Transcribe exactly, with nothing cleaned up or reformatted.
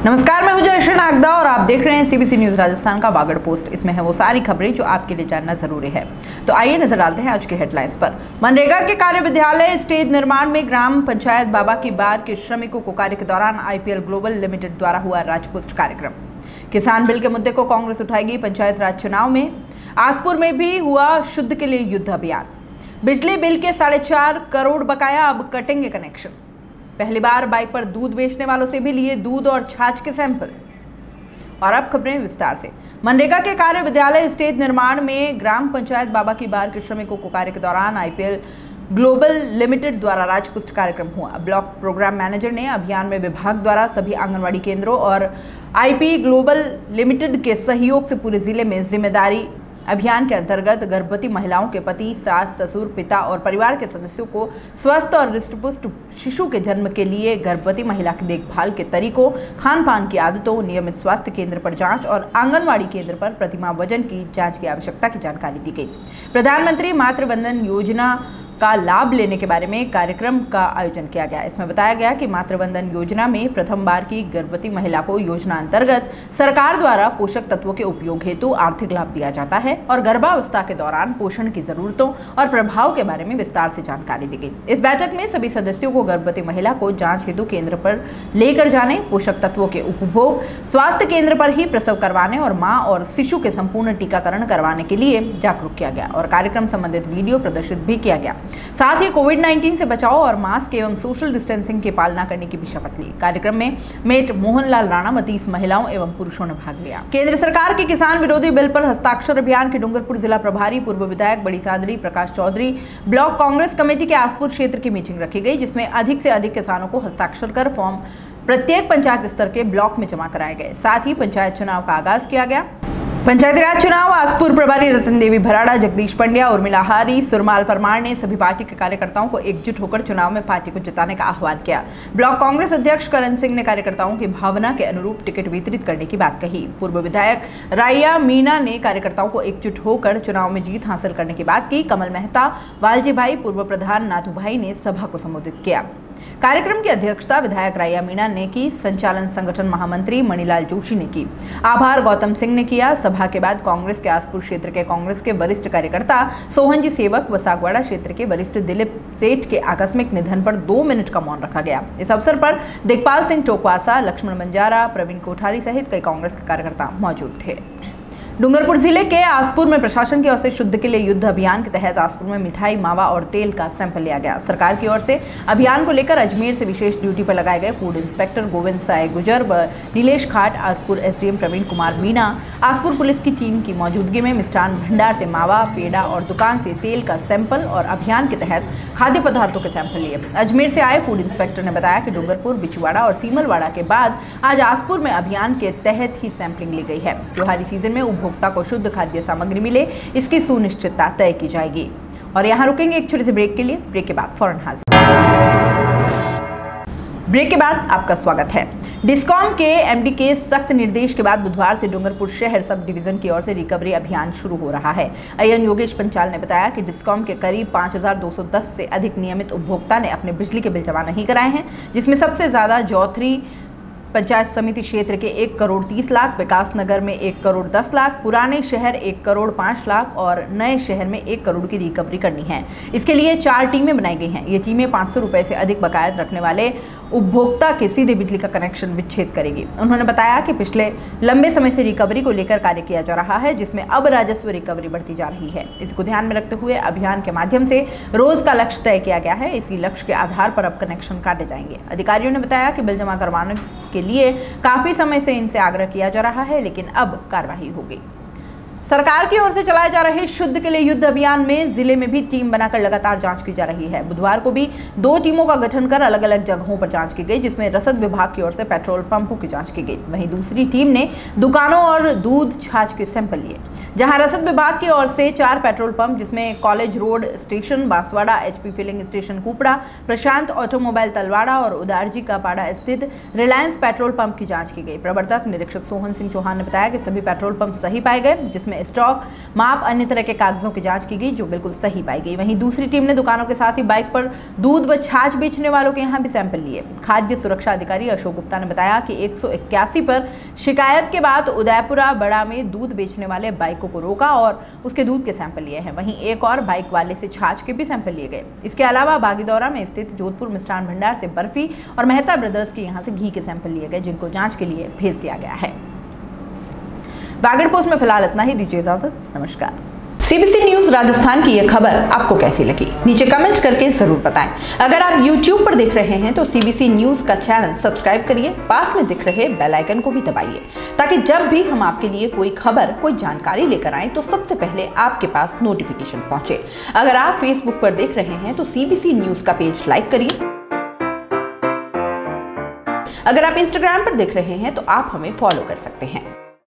नमस्कार, मैं हूं जयश्री नागदा और आप देख रहे हैं सीबीसी न्यूज राजस्थान का बागड़ पोस्ट। इसमें है वो सारी खबरें जो आपके लिए जानना जरूरी है। तो आइए नजर डालते हैं आज की हेडलाइंस पर। मनरेगा के कार्य विद्यालय स्टेज निर्माण में ग्राम पंचायत बाबा की बार के श्रमिकों को कार्य के दौरान आईपीएल ग्लोबल लिमिटेड द्वारा हुआ राजपुष्ट कार्यक्रम। किसान बिल के मुद्दे को कांग्रेस उठाएगी पंचायत राज चुनाव में। आसपुर में भी हुआ शुद्ध के लिए युद्ध अभियान। बिजली बिल के साढ़े चार करोड़ बकाया, अब कटेंगे कनेक्शन। पहली बार बाइक पर दूध बेचने वालों से भी लिए दूध और छाछ के सैंपल। और अब खबरें विस्तार से। मनरेगा के कार्य विद्यालय स्टेज निर्माण में ग्राम पंचायत बाबा की बार के श्रमिकों को कार्य के दौरान आईपीएल ग्लोबल लिमिटेड द्वारा राजपुष्ट कार्यक्रम हुआ। ब्लॉक प्रोग्राम मैनेजर ने अभियान में विभाग द्वारा सभी आंगनवाड़ी केंद्रों और आईपी ग्लोबल लिमिटेड के सहयोग से पूरे जिले में जिम्मेदारी अभियान के अंतर्गत गर्भवती महिलाओं के पति, सास, ससुर, पिता और परिवार के सदस्यों को स्वस्थ और हृष्टपुष्ट शिशु के जन्म के लिए गर्भवती महिला की देखभाल के तरीकों, खान पान की आदतों, नियमित स्वास्थ्य केंद्र पर जांच और आंगनवाड़ी केंद्र पर प्रतिमाह वजन की जांच की आवश्यकता की जानकारी दी गई। प्रधानमंत्री मातृ वंदन योजना का लाभ लेने के बारे में कार्यक्रम का आयोजन किया गया। इसमें बताया गया कि मातृ वंदन योजना में प्रथम बार की गर्भवती महिला को योजना अंतर्गत सरकार द्वारा पोषक तत्वों के उपयोग हेतु आर्थिक लाभ दिया जाता है और गर्भावस्था के दौरान पोषण की जरूरतों और प्रभाव के बारे में विस्तार से जानकारी दी गई। इस बैठक में सभी सदस्यों को गर्भवती महिला को जांच हेतु केंद्र पर लेकर जाने, पोषक तत्वों के उपभोग, स्वास्थ्य केंद्र पर ही प्रसव करवाने और मां और शिशु के संपूर्ण टीकाकरण करवाने के लिए जागरूक किया गया और कार्यक्रम संबंधित वीडियो प्रदर्शित भी किया गया। साथ ही कोविड नाइन्टीन से बचाव और मास्क एवं सोशल डिस्टेंसिंग की पालना करने की भी शपथ ली। कार्यक्रम में मेट मोहनलाल राणा, तीस महिलाओं एवं पुरुषों ने भाग लिया। केंद्र सरकार के किसान विरोधी बिल पर हस्ताक्षर अभियान के डूंगरपुर जिला प्रभारी पूर्व विधायक Badi Sadri Prakash Chaudhary block Congress committee के आसपुर क्षेत्र की मीटिंग रखी गई, जिसमें अधिक से अधिक किसानों को हस्ताक्षर कर फॉर्म प्रत्येक पंचायत स्तर के ब्लॉक में जमा कराए गए। साथ ही पंचायत चुनाव का आगाज किया गया। पंचायती राज चुनाव आसपुर प्रभारी रतन देवी भराड़ा, जगदीश पंड्या, उर्मिला हारी, सुरमाल परमार ने सभी पार्टी के कार्यकर्ताओं को एकजुट होकर चुनाव में पार्टी को जिताने का आह्वान किया। ब्लॉक कांग्रेस अध्यक्ष करण सिंह ने कार्यकर्ताओं की भावना के अनुरूप टिकट वितरित करने की बात कही। पूर्व विधायक राया मीणा ने कार्यकर्ताओं को एकजुट होकर चुनाव में जीत हासिल करने की बात की। कमल मेहता, वालजी भाई, पूर्व प्रधान नाथू भाई ने सभा को संबोधित किया। कार्यक्रम की अध्यक्षता विधायक राया मीणा ने की। संचालन संगठन महामंत्री मणिलाल जोशी ने की। आभार गौतम सिंह ने किया। सभा के बाद कांग्रेस के आसपुर क्षेत्र के कांग्रेस के वरिष्ठ कार्यकर्ता सोहनजी सेवक व सागवाड़ा क्षेत्र के वरिष्ठ दिलीप सेठ के आकस्मिक निधन पर दो मिनट का मौन रखा गया। इस अवसर पर दिग्पाल सिंह चौकवासा, लक्ष्मण बंजारा, प्रवीण कोठारी सहित कई कांग्रेस के कार्यकर्ता मौजूद थे। डूंगरपुर जिले के आसपुर में प्रशासन की ओर से शुद्ध के लिए युद्ध अभियान के तहत आसपुर में मिठाई, मावा और तेल का सैंपल लिया गया। सरकार की ओर से अभियान को लेकर अजमेर से विशेष ड्यूटी पर लगाए गए फूड इंस्पेक्टर गोविंद साय गुजर व नीलेश खाट, आसपुर एसडीएम प्रवीण कुमार मीणा, आसपुर पुलिस की टीम की मौजूदगी में मिष्ठान भंडार से मावा, पेड़ा और दुकान से तेल का सैंपल और अभियान के तहत खाद्य पदार्थों के सैंपल लिए। अजमेर से आए फूड इंस्पेक्टर ने बताया कि डूंगरपुर, बिछवाड़ा और सीमलवाड़ा के बाद आज आसपुर में अभियान के तहत ही सैंपलिंग ली गई है। त्योहारी सीजन में उपभोक्ता को शुद्ध खाद्य सामग्री मिले, इसकी सुनिश्चितता तय की जाएगी। और यहां रुकेंगे एक छोटे से ब्रेक के लिए। ब्रेक के बाद फौरन हाजिर। ब्रेक के बाद आपका स्वागत है। डिस्कॉम के एमडी के सख्त निर्देश के बाद बुधवार से डूंगरपुर शहर सब डिवीजन की ओर से रिकवरी अभियान शुरू हो रहा है। अयन योगेश पंचाल ने बताया कि डिस्कॉम के करीब पाँच हज़ार दो सौ दस से अधिक नियमित उपभोक्ता ने अपने बिजली के बिल जमा नहीं कराए हैं, जिसमें सबसे ज्यादा जौथरी पंचायत समिति क्षेत्र के एक करोड़ तीस लाख, विकास नगर में एक करोड़ दस लाख, पुराने शहर एक करोड़ पाँच लाख और नए शहर में एक करोड़ की रिकवरी करनी है। इसके लिए चार टीमें बनाई गई हैं। ये टीमें पाँच सौ रुपए से अधिक बकायत रखने वाले उपभोक्ता के सीधे बिजली का कनेक्शन विच्छेद करेगी। उन्होंने बताया कि पिछले लंबे समय से रिकवरी को लेकर कार्य किया जा रहा है, जिसमें अब राजस्व रिकवरी बढ़ती जा रही है। इसको ध्यान में रखते हुए अभियान के माध्यम से रोज का लक्ष्य तय किया गया है। इसी लक्ष्य के आधार पर अब कनेक्शन काटे जाएंगे। अधिकारियों ने बताया कि बिल जमा करवाने के लिए काफी समय से इनसे आग्रह किया जा रहा है, लेकिन अब कार्रवाई होगी। सरकार की ओर से चलाए जा रहे शुद्ध के लिए युद्ध अभियान में जिले में भी टीम बनाकर लगातार जांच की जा रही है। बुधवार को भी दो टीमों का गठन कर अलग अलग जगहों पर जांच की गई, जिसमें रसद विभाग की ओर से पेट्रोल पंपों की जांच की गई। वहीं दूसरी टीम ने दुकानों और दूध छाछ के सैंपल लिए। जहां रसद विभाग की ओर से चार पेट्रोल पंप, जिसमें college road station Banswara, HP filling station Kupda, Prashant automobile Talwara और उदारजी का पाड़ा स्थित रिलायंस पेट्रोल पंप की जाँच की गई। प्रवर्तक निरीक्षक सोहन सिंह चौहान ने बताया कि सभी पेट्रोल पंप सही पाए गए, जिसमें में स्टॉक, माप, अन्य तरह के कागजों की जांच की गई जो बिल्कुल सही पाई गई। वहीं दूसरी टीम ने दुकानों के साथ ही बाइक पर दूध व छाछ बेचने वालों के यहाँ भी सैंपल लिए। खाद्य सुरक्षा अधिकारी अशोक गुप्ता ने बताया कि एक सौ इक्यासी पर शिकायत के बाद उदयपुरा बड़ा में दूध बेचने वाले बाइकों को रोका और उसके दूध के सैंपल लिए हैं। वहीं एक और बाइक वाले से छाछ के भी सैंपल लिए गए। इसके अलावा बागीदौरा में स्थित जोधपुर मिष्ठान भंडार से बर्फी और मेहता ब्रदर्स के यहां से घी के सैंपल लिए गए, जिनको जांच के लिए भेज दिया गया है। बागड़ पोस्ट में फिलहाल इतना ही। दीजिए इजाजत, नमस्कार। सीबीसी न्यूज राजस्थान की यह खबर आपको कैसी लगी नीचे कमेंट करके जरूर बताएं। अगर आप यूट्यूब पर देख रहे हैं तो सीबीसी न्यूज का चैनल सब्सक्राइब करिए, पास में दिख रहे बेल आइकन को भी दबाइए ताकि जब भी हम आपके लिए कोई खबर, कोई जानकारी लेकर आए तो सबसे पहले आपके पास नोटिफिकेशन पहुंचे। अगर आप फेसबुक पर देख रहे हैं तो सीबीसी न्यूज का पेज लाइक करिए। अगर आप इंस्टाग्राम पर देख रहे हैं तो आप हमें फॉलो कर सकते हैं।